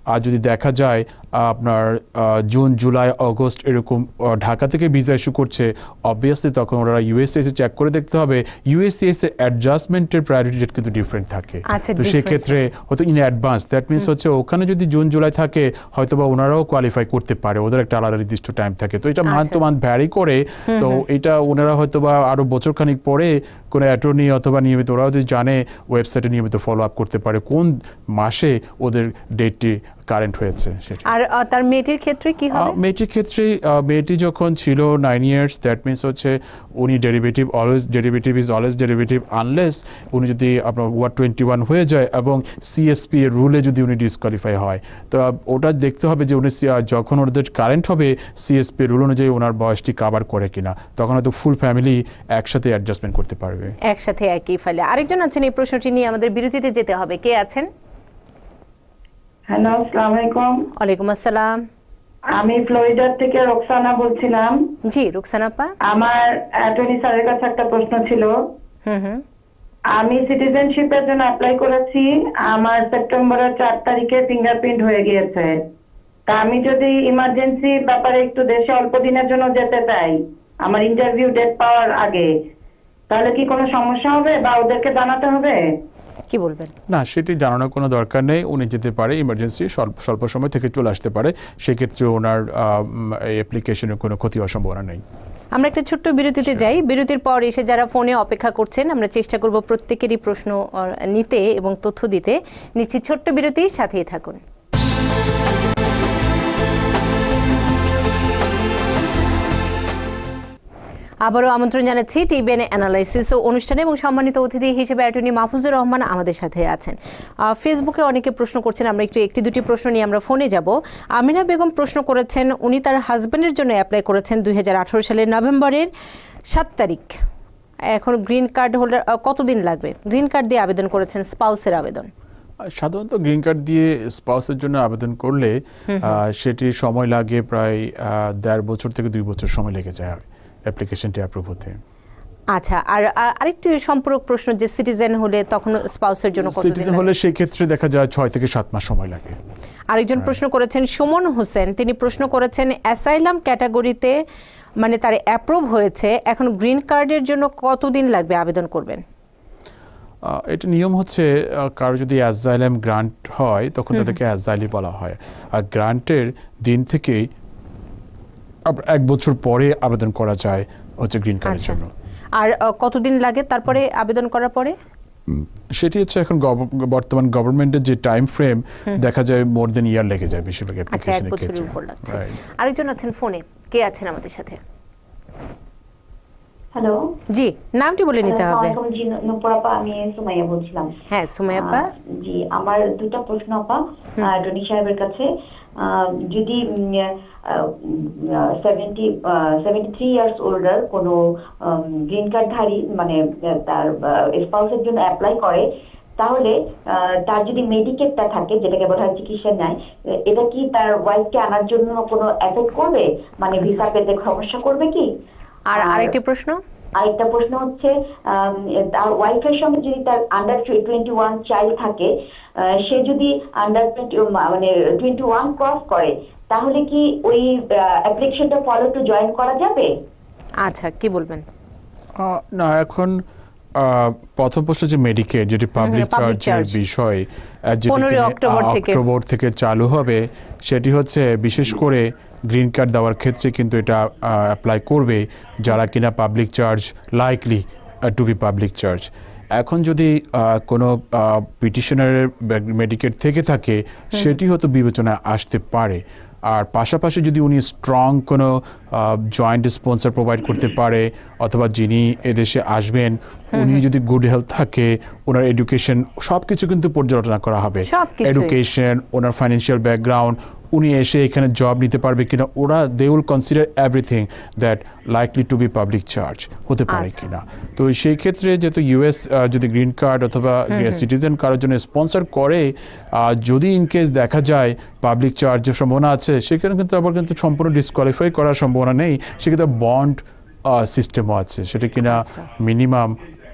আর যদি দেখা যায় আপনার জুন জুলাই আগস্ট এরকম ঢাকা থেকে ভিসা ইস্যু করছে, অবভিয়াসলি তখন ওরা ইউএসসিআইএস চেক করে দেখতে হবে ইউএসসিআইএস এর অ্যাডজাস্টমেন্টের প্রায়োরিটি ডেট কিন্তু ডিফারেন্ট থাকে। তো সেই ক্ষেত্রে হয়তো ইন অ্যাডভান্স, দ্যাট মিনস হচ্ছে ওখানে যদি জুন জুলাই থাকে হয়তো বা ওনারাও কোয়ালিফাই করতে পারে, ওদের একটা আলাদা নির্দিষ্ট টাইম থাকে। তো এটা মান্থ টু মান্থ ভ্যারি করে। তো এটা ওনারা হয়তো বা আরো বছরখানিক পরে কোনো অ্যাটর্নি অথবা নিয়মিত ওরাও যদি জানে ওয়েবসাইটে নিয়মিত ফলো আপ করতে পারে কোন মাসে ওদের ডেটটি কারেন্ট হয়েছে। আর তার মেয়েটির ক্ষেত্রে কি হবে? মেয়েটির ক্ষেত্রে মেয়েটি যখন ছিল 9 ইয়ার্স, দ্যাট মিনস হচ্ছে উনি derivative is always derivative unless উনি যদি আপনার 21 হয়ে যায় এবং সিএসপি এর রুলে যদি উনি ডিসকোয়ালিফাই হয়, তো ওটা দেখতে হবে যে উনি যখন ওদের কারেন্ট হবে সিএসপি রুল অনুযায়ী ওনার বয়সটি কভার করে কিনা, তখন হয়তো ফুল ফ্যামিলি একসাথে অ্যাডজাস্টমেন্ট করতে পারবে, একসাথে একই ফাইলে। আরেকজন আছেন এই প্রশ্নটি নিয়ে, আমাদের বিরতিতে যেতে হবে। কে আছেন? হ্যালো, আসসালামু আলাইকুম। ওয়ালাইকুম আসসালাম। আমি ফ্লোরিডা থেকে রোকসানা বলছিলাম। জি রোকসানা আপা, আমার অ্যাটর্নি স্যারের কাছে একটা প্রশ্ন ছিল। আমি সিটিজেনশিপের জন্য অ্যাপ্লাই করেছি, আমার সেপ্টেম্বরের 4 তারিখে ফিঙ্গারপ্রিন্ট হয়ে গিয়েছে। তা আমি যদি ইমার্জেন্সি ব্যাপারে একটু দেশে অল্প দিনের জন্য যেতে চাই আমার ইন্টারভিউ ডেট পাওয়ার আগে, তাহলে কি কোনো সমস্যা হবে বা ওদেরকে জানাতে হবে? কি বলবেন? না, সেটি জানানোর কোনো দরকার নেই। উনি যেতে পারে ইমার্জেন্সি, স্বল্প সময় থেকে চলে আসতে পারে, সেক্ষেত্রে ওনার অ্যাপ্লিকেশনের কোনো ক্ষতি হওয়ার সম্ভাবনা নেই। আমরা একটা ছোট্ট বিরতিতে যাই। বিরতির পর এসে যারা ফোনে অপেক্ষা করছেন আমরা চেষ্টা করব প্রত্যেকেরই প্রশ্ন নিতে এবং তথ্য দিতে। নিচ্ছি ছোট্ট বিরতি, সাথেই থাকুন। আবারও আমন্ত্রণ জানাচ্ছি টিবিএন অ্যানালাইসিস ও অনুষ্ঠানে, এবং সম্মানিত অতিথি হিসেবে অ্যাটর্নি মাহফুজুর রহমান আমাদের সাথে আছেন। ফেসবুকে অনেকে প্রশ্ন করছেন, আমরা একটি দুটি প্রশ্ন নিয়ে আমরা ফোনে যাব। আমিনা বেগম প্রশ্ন করেছেন, উনি তার হাজব্যান্ডের জন্য অ্যাপ্লাই করেছেন 2018 সালের নভেম্বরের 7 তারিখ। এখন গ্রিন কার্ড হোল্ডার কতদিন লাগবে? গ্রিন কার্ড দিয়ে আবেদন করেছেন, স্পাউসের আবেদন। সাধারণত গ্রিন কার্ড দিয়ে স্পাউসের জন্য আবেদন করলে সেটি সময় লাগে প্রায় 1.5 বছর থেকে 2 বছর সময় লেগে যায় অ্যাপ্লিকেশনটি অ্যাপ্রুভ হতে। আচ্ছা, আর আরেকটি সম্পূরক প্রশ্ন, যে সিটিজেন হলে তখন স্পাউসের জন্য কতদিন? সিটিজেন হলে সেই ক্ষেত্রে দেখা যায় 6 থেকে 7 মাস সময় লাগে। আরেকজন প্রশ্ন করেছেন সুমন হোসেন, তিনি প্রশ্ন করেছেন অ্যাসাইলাম ক্যাটাগরিতে মানে তার অ্যাপ্রুভ হয়েছে, এখন গ্রিন কার্ডের জন্য কতদিন লাগবে আবেদন করবেন? এটা নিয়ম হচ্ছে কারো যদি অ্যাসাইলাম গ্রান্ট হয় তখন তাদেরকে অ্যাসাইলি বলা হয়, আর গ্রান্টের দিন থেকেই 1 বছর পরে আবেদন করা যায় হচ্ছে গ্রিন কার্ডের জন্য। আর কতদিন লাগে তারপরে আবেদন করার পরে? সেটি হচ্ছে এখন বর্তমান গভর্নমেন্টের যে টাইম ফ্রেম দেখা যায় মোর দেন ইয়ার লেগে যায় বেশিরভাগ অ্যাপ্লিকেশনের ক্ষেত্রে। 1 বছরের উপর লাগছে। আরেকজন আছেন ফোনে, কে আছেন আমাদের সাথে? হ্যালো, জি নামটি বলে নিতে হবে। জি নূপুর আপা, আমি সুমাইয়া বলছিলাম। হ্যাঁ সুমাইয়া আপা। জি, আমার দুটো প্রশ্ন আপা অ্যাটর্নি সাহেবের কাছে। যদি 73 ইয়ার্স ওল্ডার কোনো গ্রিন কার্ডধারী মানে তার স্পাউসের জন্য অ্যাপ্লাই করে, তাহলে তার যদি মেডিকেটটা থাকে যেটাকে বলা হয় চিকিৎসা নেয়, এটা কি তার ওয়াইফকে আনার জন্য কোনো এফেক্ট করবে, মানে ভিসা পেতে সমস্যা করবে কি? আর আরেকটি প্রশ্ন হচ্ছে তার ওয়াইফের সঙ্গে যদি তার আন্ডার 21 চাইল্ড থাকে, সে যদি আন্ডার 21 ক্রস করে, তাহলে কি ওই অ্যাপ্লিকেশনটা ফলো টু জয়েন করা যাবে? আচ্ছা, কি বলবেন? না, এখন প্রথম প্রশ্ন যে মেডিকেট যেটি পাবলিক চার্জের বিষয় 15 অক্টোবর থেকে চালু হবে, সেটি হচ্ছে বিশেষ করে গ্রিন কার্ড দেওয়ার ক্ষেত্রে কিন্তু এটা অ্যাপ্লাই করবে যারা কিনা public charge likely to be public charge. এখন যদি কোনো পিটিশনারের মেডিকেট থেকে থাকে সেটি হয়তো বিবেচনায় আসতে পারে। আর পাশাপাশি যদি উনি স্ট্রং কোনো জয়েন্ট স্পন্সর প্রোভাইড করতে পারে, অথবা যিনি এদেশে আসবেন উনি যদি গুড হেলথ থাকে, ওনার এডুকেশন সব কিছু কিন্তু পর্যালোচনা করা হবে। এডুকেশন, ওনার ফাইন্যান্সিয়াল ব্যাকগ্রাউন্ড, উনি এসে এখানে জব নিতে পারবে কিনা, ওরা they will consider everything that likely to be public charge হতে পারে কিনা। তো সেই ক্ষেত্রে যেহেতু ইউএস যদি গ্রিন কার্ড অথবা সিটিজেন কারোর জন্য স্পন্সর করে, যদি ইনকেস দেখা যায় পাবলিক চার্জের সম্ভাবনা আছে, সেখানে কিন্তু আবার কিন্তু সম্পূর্ণ ডিসকোয়ালিফাই করার সম্ভাবনা নেই। সেক্ষেত্রে বন্ড সিস্টেমও আছে, সেটা কিনা মিনিমাম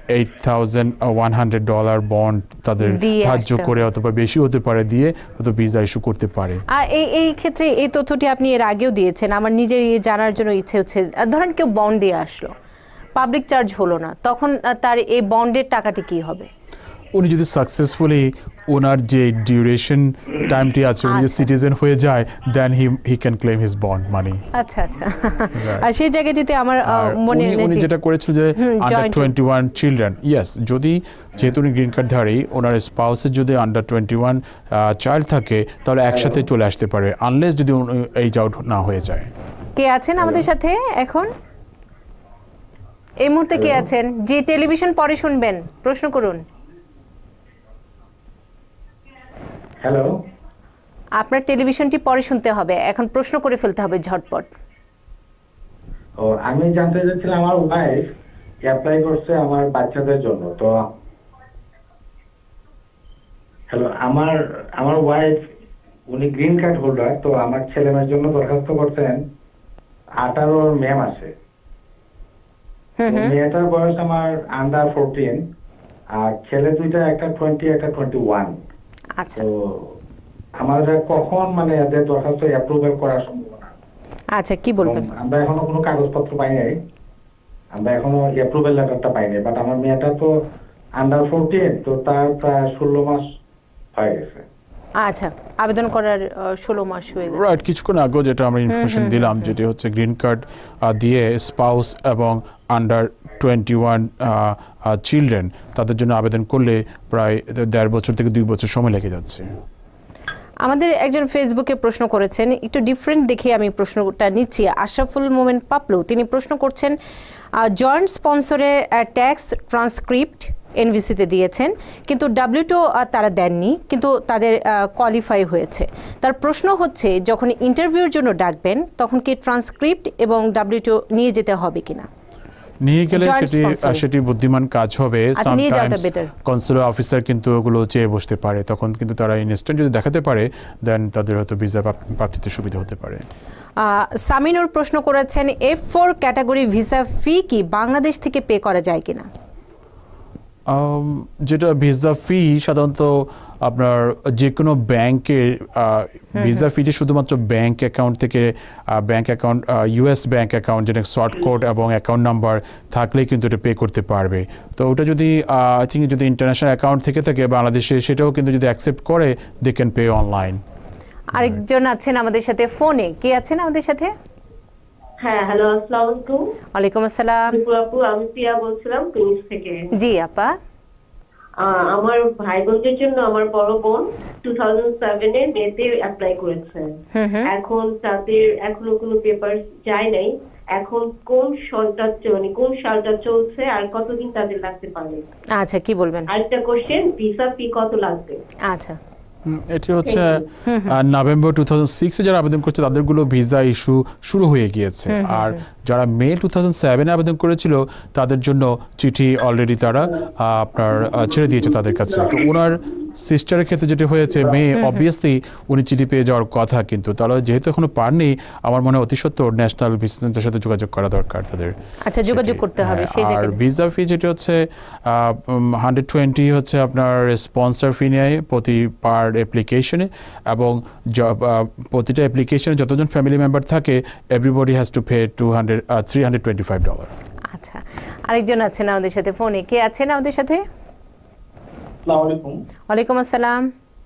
$8,100 বন্ড তাদের ধার্য করে অথবা বেশি হতে পারে দিয়ে হয়তো ভিসা ইস্যু করতে পারে। আর এই ক্ষেত্রে এই তথ্যটি আপনি এর আগেও দিয়েছেন, আমার নিজের জানার জন্য ইচ্ছে হচ্ছে, ধরেন কেউ বন্ড দিয়ে আসলো, পাবলিক চার্জ হলো না, তখন তার এই বন্ডের টাকাটি কি হবে? উনি যদি সাকসেসফুলি ওনার যে ডিউরেশন টাইমটি আছে উনি যে সিটিজেন হয়ে যায়, then he can claim his bond money. আচ্ছা আচ্ছা, আর সেই জায়গাটিতে আমার মনে উনি যেটা করেছিল যে আন্ডার 21 চিলড্রেন, ইয়েস, যদি যেহেতু উনি গ্রিন কার্ড ধারী, ওনার স্পাউসের যদি আন্ডার 21 চাইল্ড থাকে তাহলে একসাথে চলে আসতে পারে, আনলেস যদি এইজ আউট না হয়ে যায়। কে আছেন আমাদের সাথে এখন এই মুহূর্তে? কে আছেন? যে টেলিভিশন পরে শুনবেন, প্রশ্ন করুন। হ্যালো, আপনার টেলিভিশনটি পরে শুনতে হবে, এখন প্রশ্ন করে ফেলতে হবে ঝটপট। ও আমি জানতে চাচ্ছিলাম, আমার ওয়াইফ অ্যাপ্লাই করছে আমার বাচ্চাদের জন্য, তো হ্যালো, আমার ওয়াইফ উনি গ্রিন কার্ড হোল্ডার, তো আমার ছেলে মেয়ের জন্য দরখাস্ত করছেন 18 মে মাসে। মেয়েটার বয়স আমার আন্ডার 14 আর ছেলে দুইটা, একটা 20 একটা 21। আচ্ছা, তো আমাদের কখন মানে এদের দরখাস্ত অ্যাপ্রুভাল করার সম্ভাবনা? আচ্ছা, কি বলবেন? আমরা এখনো কোনো কাগজপত্র পাই নাই, আমরা এখনো অ্যাপ্রুভাল লেটারটা পাই নাই, বাট আমার মেয়েটা তো আন্ডার 14, তো তার প্রায় 16 মাস হয়ে গেছে। আচ্ছা, আবেদন করার 16 মাস হয়ে গেছে। রাইট, কিছুক্ষণ আগে যেটা আমরা ইনফরমেশন দিলাম, যেটি হচ্ছে গ্রিন কার্ড দিয়ে স্পাউস এবং আন্ডার 21 চিলড্রেন তাদের জন্য আবেদন করলে প্রায় 1.5 বছর থেকে 2 বছর সময় লেগে যাচ্ছে। আমাদের একজন ফেসবুকে প্রশ্ন করেছেন, একটু ডিফারেন্ট দেখে আমি প্রশ্নটা নিচ্ছি। আশরাফুল মোমেন পাপলু, তিনি প্রশ্ন করছেন, জয়েন্ট স্পন্সরে ট্যাক্স ট্রান্সক্রিপ্ট এনভিসিতে দিয়েছেন, কিন্তু W2 তারা দেননি, কিন্তু তাদের কোয়ালিফাই হয়েছে। তার প্রশ্ন হচ্ছে, যখন ইন্টারভিউর জন্য ডাকবেন তখন কি ট্রান্সক্রিপ্ট এবং W2 নিয়ে যেতে হবে কিনা? নিয়ে গেলে সেটি বুদ্ধিমান কাজ হবে। সামটাইমস কনসুলার অফিসার কিন্তু ওগুলো চেয়ে বসতে পারে, তখন কিন্তু তারা ইনস্ট্যান্ট যদি দেখাতে পারে দেন তাদের হয়তো ভিসা প্রাপ্তিতে সুবিধা হতে পারে। সামিনুর প্রশ্ন করেছেন, F4 ক্যাটাগরি ভিসা ফি কি বাংলাদেশ থেকে পে করা যায় কিনা? যেটা ভিসা ফি সাধারণত আপনার যে কোনো ব্যাংকের ভিসা ফি যে শুধুমাত্র ব্যাংক অ্যাকাউন্ট থেকে bank account US bank account যেটা শর্ট কোড এবং অ্যাকাউন্ট নাম্বার থাকলেই কিন্তু এটা পে করতে পারবে। তো ওটা যদি আই থিঙ্ক যদি ইন্টারন্যাশনাল অ্যাকাউন্ট থেকে থাকে বাংলাদেশে, সেটাও কিন্তু যদি অ্যাকসেপ্ট করে দে ক্যান পে অনলাইন। আরেকজন আছেন আমাদের সাথে ফোনে, কে আছেন আমাদের সাথে? হ্যাঁ, হ্যালো, আসসালামু আলাইকুম। ওয়ালাইকুম আসসালাম। আপু, আমি প্রিয়া বলছিলাম ফিনিক্স থেকে। জি আপা। আমার ভাই বোনদের জন্য আমার বড় বোন 2007 এর মেতে অ্যাপ্লাই করেছে। এখন তাদের এখনো কোনো পেপার যায় নাই। এখন কোন সালটা চলছে আর কতদিন তাদের লাগতে পারে? আচ্ছা, কি বলবেন? আরেকটা কোশ্চেন, ভিসা ফি কত লাগবে? আচ্ছা, এটি হচ্ছে নভেম্বর 2006 যারা আবেদন করছে তাদেরগুলো ভিসা ইস্যু শুরু হয়ে গিয়েছে, আর যারা মে 2007 আবেদন করেছিল তাদের জন্য চিঠি অলরেডি তারা আপনার ছেড়ে দিয়েছে তাদের কাছে। তো ওনার সিস্টারের ক্ষেত্রে যেটি হয়েছে মে, অবভিয়াসলি উনি চিঠি পেয়ে যাওয়ার কথা, কিন্তু তারা যেহেতু এখনো পাননি, আমার মনে হয় অতি সত্বর ন্যাশনাল ভিসা সেন্টারের সাথে যোগাযোগ করা দরকার তাদের। আচ্ছা, যোগাযোগ করতে হবে সেই জায়গায়। আর ভিসা ফি যেটি হচ্ছে 120 হচ্ছে আপনার স্পন্সর ফি নেয় প্রতি পার অ্যাপ্লিকেশনে, এবং প্রতিটা অ্যাপ্লিকেশনে যতজন ফ্যামিলি মেম্বার থাকে এভরিবডি হ্যাজ টু পে $325। আচ্ছা, আরেকজন আছেন আমাদের সাথে ফোনে, কে আছেন আমাদের সাথে? আসসালামু আলাইকুম। ওয়ালাইকুম আসসালাম।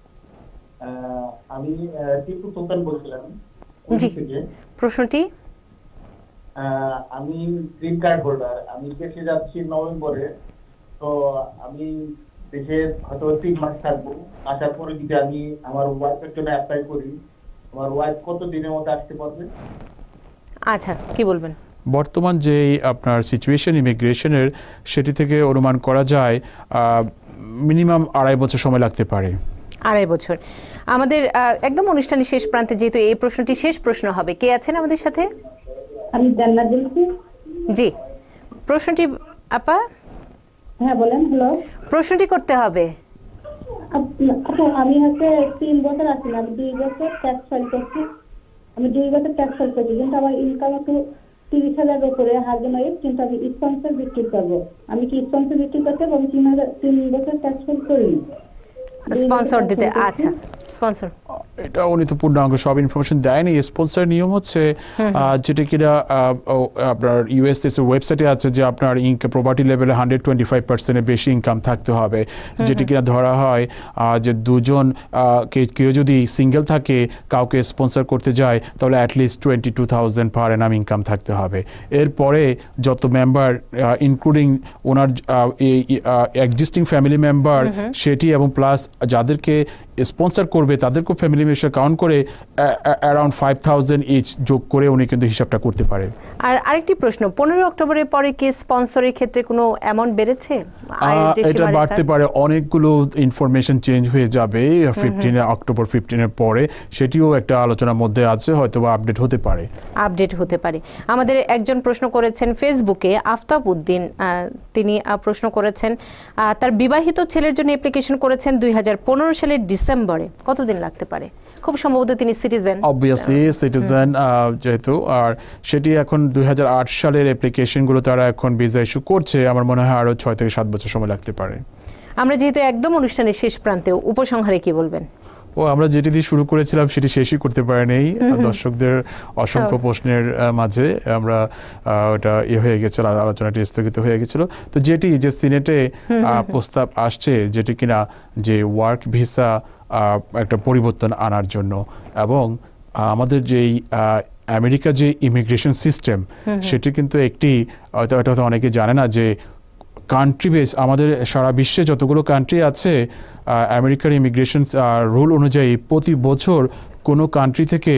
আমি টিপু সুলতান বলছিলাম। জি, প্রশ্নটি? আমি গ্রিন কার্ড হোল্ডার, আমি দেশে যাচ্ছি নভেম্বরে, তো আমি দেশে হয়তো 3 মাস থাকবো। আসার পরে যদি আমি আমার ওয়াইফের জন্য অ্যাপ্লাই করি, আমার ওয়াইফ কত দিনের মধ্যে আসতে পারবে? আচ্ছা, কি বলবেন? বর্তমান যে আপনার সিচুয়েশন ইমিগ্রেশনের, সেটি থেকে অনুমান করা যায় মিনিমাম 2.5 বছর সময় লাগতে পারে। 2.5 বছর। আমাদের একদম অনুষ্ঠানের শেষ প্রান্তে, যেহেতু এই প্রশ্নটি শেষ প্রশ্ন হবে, কে আছেন আমাদের সাথে? আমি জান্নাত বলছি। জি, প্রশ্নটি আপা? হ্যাঁ বলেন। হ্যালো, প্রশ্নটি করতে হবে। আমি 3 বছর আছি না, আমি 2 বছর ট্যাক্স ফাইল করছি। কিন্তু আমার ইনকাম একটু 30,000 উপরে হাজবেন্ড ওয়াইফ, কিন্তু আমি স্পন্সর বিক্রি করবো। আমি কি স্পন্সর বিক্রি করতে পারবো? 3 বছর ট্যাক্স ফুল করিনি স্পন্সর দিতে। আচ্ছা, স্পন্সর এটা উনি তো পূর্ণাঙ্গ সব ইনফরমেশন দেয়নি। স্পন্সর নিয়ম হচ্ছে যেটা কিনা আপনার ইউএসএস এর ওয়েবসাইটে আছে যে আপনার ইনকাম প্রপার্টি লেভেলে 125% বেশি ইনকাম থাকতে হবে, যেটা কিনা ধরা হয় যে দুজন কেউ যদি সিঙ্গেল থাকে কাউকে স্পন্সর করতে যায় তাহলে অ্যাটলিস্ট 22,000 পার অ্যানাম ইনকাম থাকতে হবে। এরপরে যত মেম্বার ইনক্লুডিং ওনার এক্সিস্টিং ফ্যামিলি মেম্বার সেটি এবং প্লাস যাদেরকে স্পন্সর করবে তাদেরকেও ফ্যামিলি মেম্বার কাউন্ট করে অ্যারাউন্ড 5,000 ইচ যোগ করে উনি কিন্তু হিসাবটা করতে পারে। আর আরেকটি প্রশ্ন, 15 অক্টোবরের পরে কি স্পন্সরের ক্ষেত্রে কোনো অ্যামাউন্ট বেড়েছে? এটা বাড়তে পারে, অনেকগুলো ইনফরমেশন চেঞ্জ হয়ে যাবে 15 অক্টোবর 15-এর পরে, সেটিও একটা আলোচনার মধ্যে আছে, হয়তো বা আপডেট হতে পারে। আমাদের একজন প্রশ্ন করেছেন ফেসবুকে, আফতাব উদ্দিন, তিনি প্রশ্ন করেছেন তার বিবাহিত ছেলের জন্য অ্যাপ্লিকেশন করেছেন 2015 সালের ডিসেম্বরে, কতদিন লাগতে পারে? খুব সম্ভবত তিনি সিটিজেন, অবভিয়াসলি সিটিজেন যেহেতু, আর সেটি এখন 2008 সালের অ্যাপ্লিকেশনগুলো তারা এখন ভিসা ইস্যু করছে, আমার মনে হয় আরও 6 থেকে 7 বছর সময় লাগতে পারে। আমরা যেহেতু একদম অনুষ্ঠানের শেষ প্রান্তে, উপসংহারে কি বলবেন? আমরা যেটি দিয়ে শুরু করেছিলাম সেটি শেষই করতে পারিনি, দর্শকদের অসংখ্য প্রশ্নের মাঝে আমরা ওটা হয়ে গেছিল, আলোচনাটি স্থগিত হয়ে গেছিল। তো যেটি যে সিনেটে প্রস্তাব আসছে যেটি কিনা যে ওয়ার্ক ভিসা একটা পরিবর্তন আনার জন্য, এবং আমাদের যেই আমেরিকা যে ইমিগ্রেশন সিস্টেম সেটি কিন্তু একটি, এটা অনেকে জানে না যে কান্ট্রি বেস, আমাদের সারা বিশ্বে যতগুলো কান্ট্রি আছে আমেরিকার ইমিগ্রেশন রুল অনুযায়ী প্রতি বছর কোনো কান্ট্রি থেকে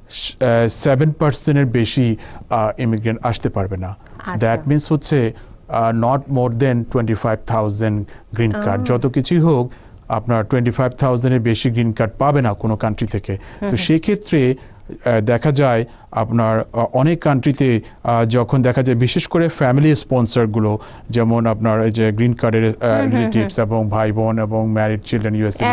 7% বেশি ইমিগ্রেন্ট আসতে পারবে না। দ্যাট মিনস হচ্ছে not more than 25,000 green card, যত কিছুই হোক আপনার 25,000-এর বেশি গ্রিন কার্ড পাবে না কোনো কান্ট্রি থেকে। তো সেক্ষেত্রে দেখা যায় আপনার অনেক কান্ট্রিতে যখন দেখা যায় বিশেষ করে ফ্যামিলি স্পন্সরগুলো, যেমন আপনার এই যে গ্রিন কার্ডের রিলেটিভস এবং ভাই বোন এবং ম্যারিড চিলড্রেন ইউএসএ,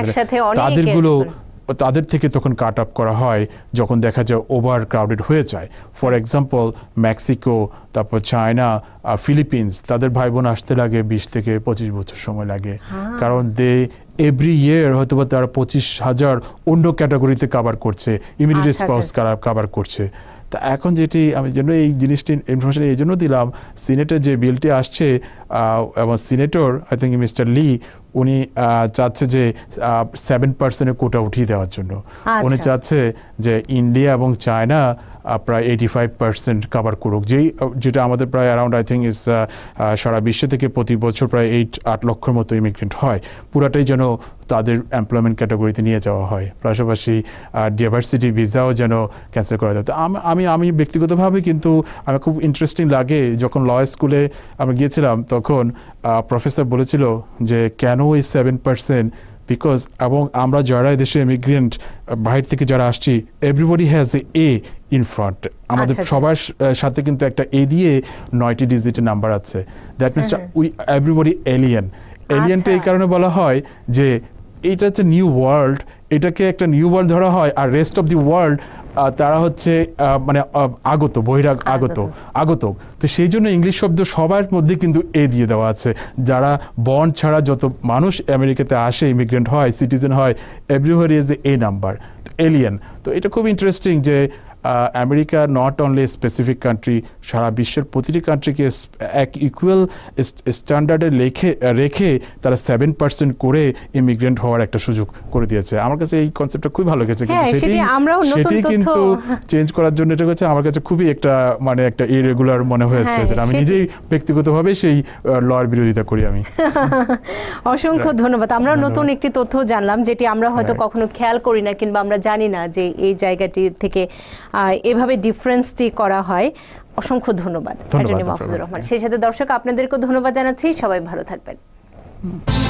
তাদের থেকে তখন কাট আপ করা হয় যখন দেখা যায় ওভার ক্রাউডেড হয়ে যায়। ফর এক্সাম্পল মেক্সিকো, তারপর চায়না, ফিলিপিন্স, তাদের ভাই বোন আসতে লাগে 20 থেকে 25 বছর সময় লাগে, কারণ এভরি ইয়ার হয়তো বা তারা 25,000 অন্য ক্যাটাগরিতে কাভার করছে, ইমিডিয়েট স্পাউস কাভার করছে। তা এখন যেটি আমি জন্য এই জিনিসটি ইনফরমেশন এই জন্য দিলাম, সিনেটের যে বিলটি আসছে এবং senator I think mister Lee উনি চাচ্ছে যে 7% কোটা উঠিয়ে দেওয়ার জন্য। উনি চাচ্ছে যে ইন্ডিয়া এবং চায়না প্রায় 85% কাভার করুক, যেটা আমাদের প্রায় অ্যারাউন্ড আই থিঙ্ক ইস সারা বিশ্ব থেকে প্রতি বছর প্রায় 8 লক্ষের মতো ইমিগ্রেন্ট হয়, পুরাটাই যেন তাদের এমপ্লয়মেন্ট ক্যাটাগরিতে নিয়ে যাওয়া হয়, পাশাপাশি ডাইভার্সিটি ভিসাও যেন ক্যান্সেল করা যায়। তো আমি ব্যক্তিগতভাবে কিন্তু আমার খুব ইন্টারেস্টিং লাগে, যখন ল স্কুলে আমরা গিয়েছিলাম তখন প্রফেসর বলেছিল যে কেন এই 7%, বিকজ এবং আমরা যারা দেশে ইমিগ্রেন্ট বাইরে থেকে যারা আসছি, everybody has a in front, আমাদের সবার সাথে কিন্তু একটা এ দিয়ে 9টি ডিজিটের নাম্বার আছে। দ্যাট মিনস উই এভরিবডি এলিয়েনটা এই কারণে বলা হয় যে এটা হচ্ছে নিউ ওয়ার্ল্ড, এটাকে একটা নিউ ওয়ার্ল্ড ধরা হয়, আর রেস্ট অফ দি ওয়ার্ল্ড তারা হচ্ছে মানে আগত। তো সেই জন্য ইংলিশ শব্দ সবার মধ্যে কিন্তু এ দিয়ে দেওয়া আছে। যারা বন্ড ছাড়া যত মানুষ আমেরিকাতে আসে, ইমিগ্রেন্ট হয়, সিটিজেন হয়, everywhere is a number, alien. তো এটা খুব ইন্টারেস্টিং যে America not only specific country, সারা বিশ্বের প্রতিটি কান্ট্রিকে এক ইকুয়াল স্ট্যান্ডার্ডে রেখে তারা 7% করে ইমিগ্রেন্ট হওয়ার একটা সুযোগ করে দিয়েছে। আমার কাছে এই কনসেপ্টটা খুবই ভালো লেগেছে, সেটি কিন্তু চেঞ্জ করার জন্য এটা হচ্ছে আমার কাছে খুবই একটা মানে একটা ইরেগুলার মনে হয়েছে, যেটা আমি নিজেই ব্যক্তিগতভাবে সেই লর বিরোধিতা করি আমি। অসংখ্য ধন্যবাদ। আমরা নতুন একটি তথ্য জানলাম যেটি আমরা হয়তো কখনো খেয়াল করি না কিংবা আমরা জানি না যে এই জায়গাটি থেকে এভাবে ডিফারেন্সটি করা হয়। অসংখ্য ধন্যবাদ অ্যাটর্নি মাহফুজুর রহমান। সেই সাথে দর্শক আপনাদেরকেও ধন্যবাদ জানাচ্ছি। সবাই ভালো থাকবেন।